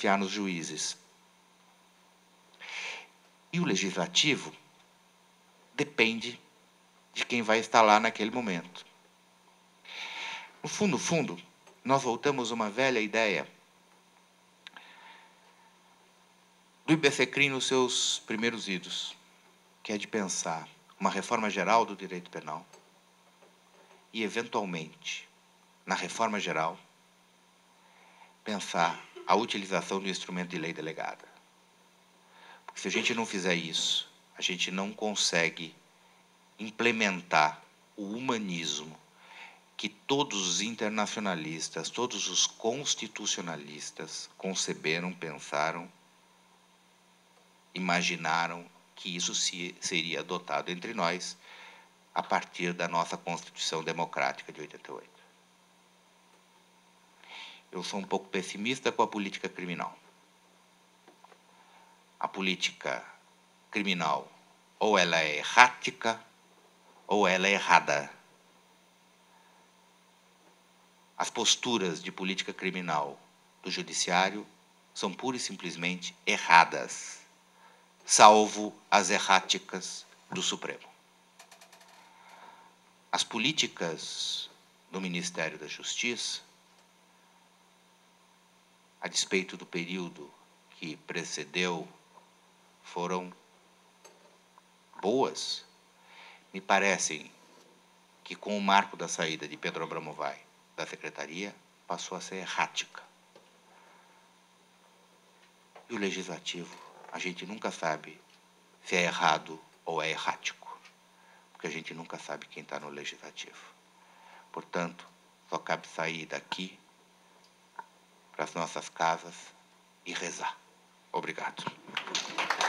confiar nos juízes. E o legislativo depende de quem vai estar lá naquele momento. No fundo, nós voltamos a uma velha ideia do IBCCRIM nos seus primeiros idos, que é de pensar uma reforma geral do direito penal e, eventualmente, na reforma geral, pensar a utilização do instrumento de lei delegada. Porque se a gente não fizer isso, a gente não consegue implementar o humanismo que todos os internacionalistas, todos os constitucionalistas conceberam, pensaram, imaginaram que isso seria adotado entre nós a partir da nossa Constituição Democrática de 88. Eu sou um pouco pessimista com a política criminal. A política criminal, ou ela é errática, ou ela é errada. As posturas de política criminal do judiciário são pura e simplesmente erradas, salvo as erráticas do Supremo. As políticas do Ministério da Justiça, a despeito do período que precedeu, foram boas. Me parecem que, com o marco da saída de Pedro Abramovay da secretaria, passou a ser errática. E o legislativo, a gente nunca sabe se é errado ou é errático, porque a gente nunca sabe quem está no legislativo. Portanto, só cabe sair daqui para as nossas casas e rezar. Obrigado.